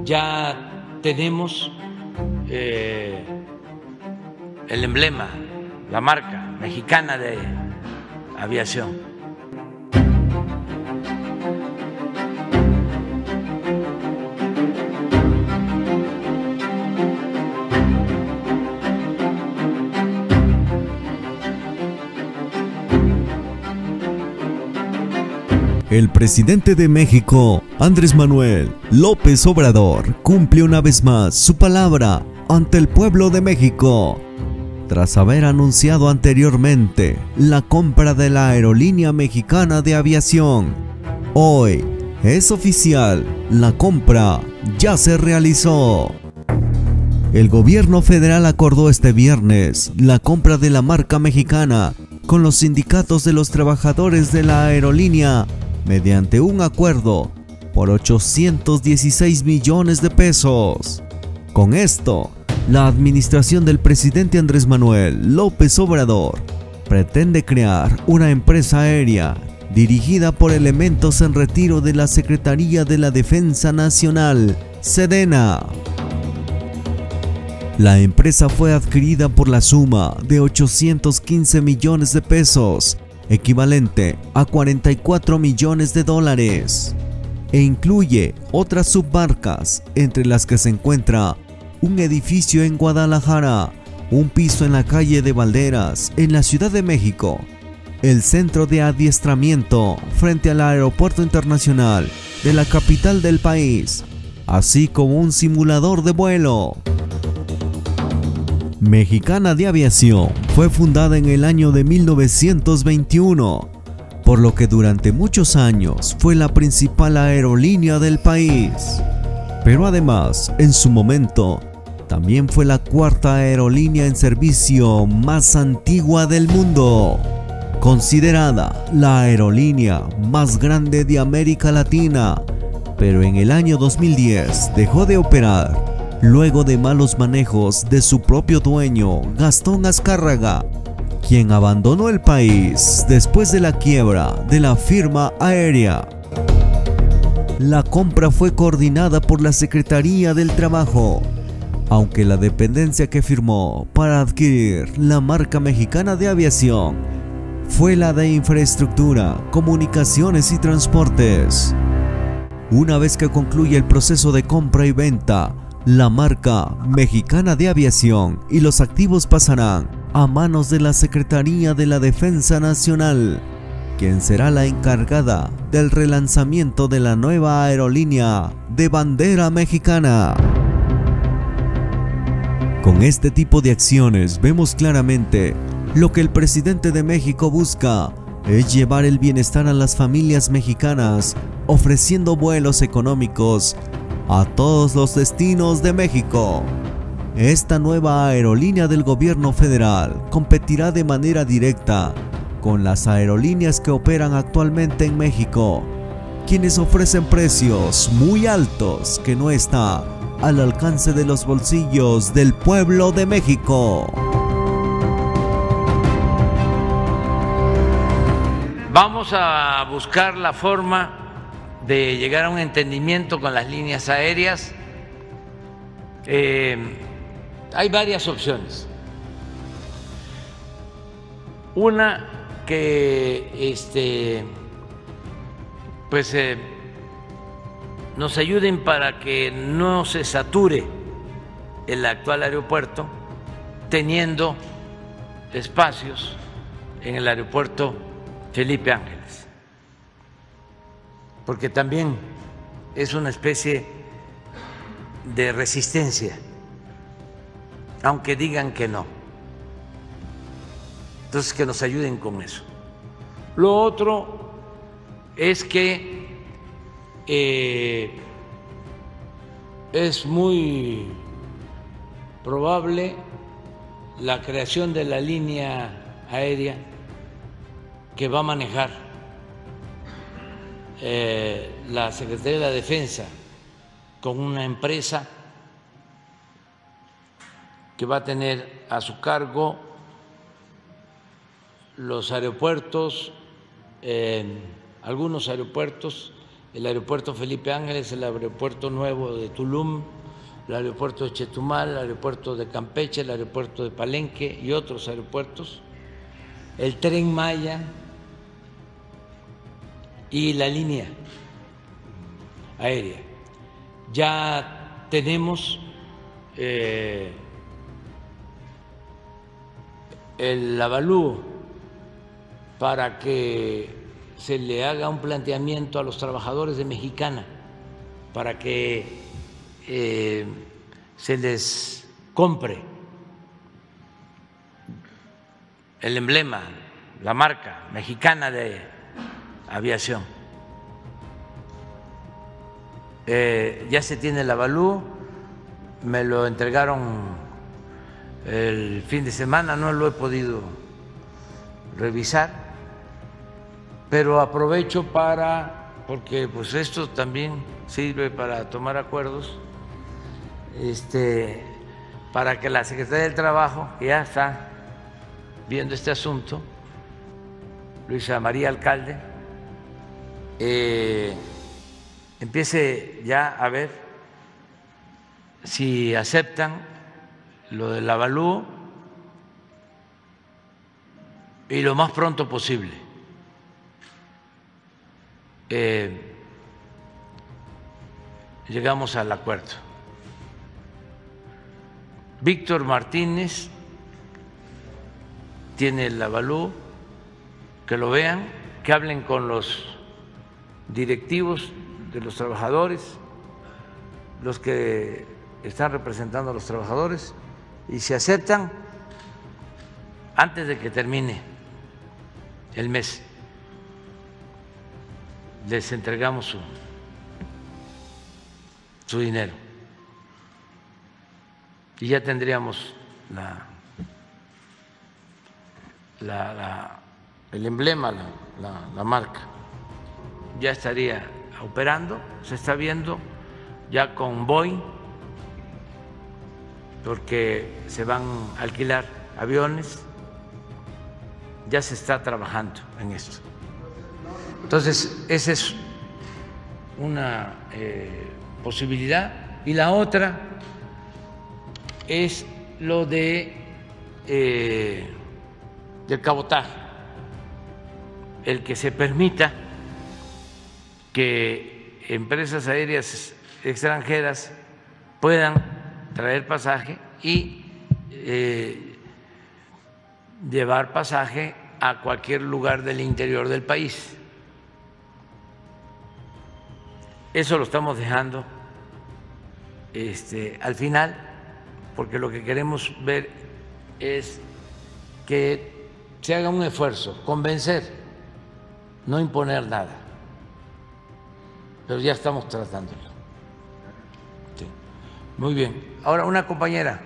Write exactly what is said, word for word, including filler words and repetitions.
ya tenemos eh, el emblema, la marca mexicana de aviación. El presidente de México, Andrés Manuel López Obrador, cumple una vez más su palabra ante el pueblo de México, tras haber anunciado anteriormente la compra de la Aerolínea Mexicana de Aviación. Hoy es oficial, la compra ya se realizó. El gobierno federal acordó este viernes la compra de la marca mexicana con los sindicatos de los trabajadores de la aerolínea mediante un acuerdo por ochocientos dieciséis millones de pesos. Con esto, la administración del presidente Andrés Manuel López Obrador pretende crear una empresa aérea dirigida por elementos en retiro de la Secretaría de la Defensa Nacional, Sedena. La empresa fue adquirida por la suma de ochocientos quince millones de pesos, equivalente a cuarenta y cuatro millones de dólares, e incluye otras submarcas, entre las que se encuentra un edificio en Guadalajara, un piso en la calle de Valderas, en la Ciudad de México, el centro de adiestramiento frente al Aeropuerto Internacional de la capital del país, así como un simulador de vuelo. Mexicana de Aviación fue fundada en el año de mil novecientos veintiuno, por lo que durante muchos años fue la principal aerolínea del país. Pero además, en su momento, también fue la cuarta aerolínea en servicio más antigua del mundo, considerada la aerolínea más grande de América Latina, pero en el año dos mil diez dejó de operar luego de malos manejos de su propio dueño, Gastón Azcárraga, quien abandonó el país después de la quiebra de la firma aérea. La compra fue coordinada por la Secretaría del Trabajo, aunque la dependencia que firmó para adquirir la marca mexicana de aviación fue la de Infraestructura, Comunicaciones y Transportes. Una vez que concluya el proceso de compra y venta, la marca mexicana de aviación y los activos pasarán a manos de la Secretaría de la Defensa Nacional, quien será la encargada del relanzamiento de la nueva aerolínea de bandera mexicana. Con este tipo de acciones vemos claramente lo que el presidente de México busca, es llevar el bienestar a las familias mexicanas, ofreciendo vuelos económicos a todos los destinos de México. Esta nueva aerolínea del gobierno federal competirá de manera directa con las aerolíneas que operan actualmente en México, quienes ofrecen precios muy altos que no está al alcance de los bolsillos del pueblo de México. Vamos a buscar la forma de llegar a un entendimiento con las líneas aéreas. Eh, hay varias opciones. Una, que este, pues eh, nos ayuden para que no se sature el actual aeropuerto, teniendo espacios en el aeropuerto Felipe Ángeles, porque también es una especie de resistencia, aunque digan que no. Entonces, que nos ayuden con eso. Lo otro es que eh, es muy probable la creación de la línea aérea que va a manejar eh, la Secretaría de la Defensa con una empresa que va a tener a su cargo los aeropuertos, eh, algunos aeropuertos el aeropuerto Felipe Ángeles, el aeropuerto nuevo de Tulum, el aeropuerto de Chetumal, el aeropuerto de Campeche, el aeropuerto de Palenque y otros aeropuertos, el Tren Maya y la línea aérea. Ya tenemos eh, el avalúo para que se le haga un planteamiento a los trabajadores de Mexicana para que eh, se les compre el emblema, la marca Mexicana de aviación. Eh, ya se tiene el avalúo, me lo entregaron el fin de semana, no lo he podido revisar, pero aprovecho para, porque pues esto también sirve para tomar acuerdos, este, para que la Secretaría del Trabajo, que ya está viendo este asunto, Luisa María Alcalde, eh, empiece ya a ver si aceptan lo del avalúo y lo más pronto posible. Eh, llegamos al acuerdo. Víctor Martínez tiene el avalúo, que lo vean, que hablen con los directivos de los trabajadores, los que están representando a los trabajadores, y si aceptan, antes de que termine el mes, les entregamos su, su dinero y ya tendríamos la, la, la, el emblema, la, la, la marca, ya estaría operando, se está viendo ya con Boeing, porque se van a alquilar aviones, ya se está trabajando en esto. Entonces, esa es una eh, posibilidad. Y la otra es lo de eh, del cabotaje, el que se permita que empresas aéreas extranjeras puedan traer pasaje y eh, llevar pasaje a cualquier lugar del interior del país. Eso lo estamos dejando este, al final, porque lo que queremos ver es que se haga un esfuerzo, convencer, no imponer nada. Pero ya estamos tratándolo. Sí. Muy bien. Ahora una compañera.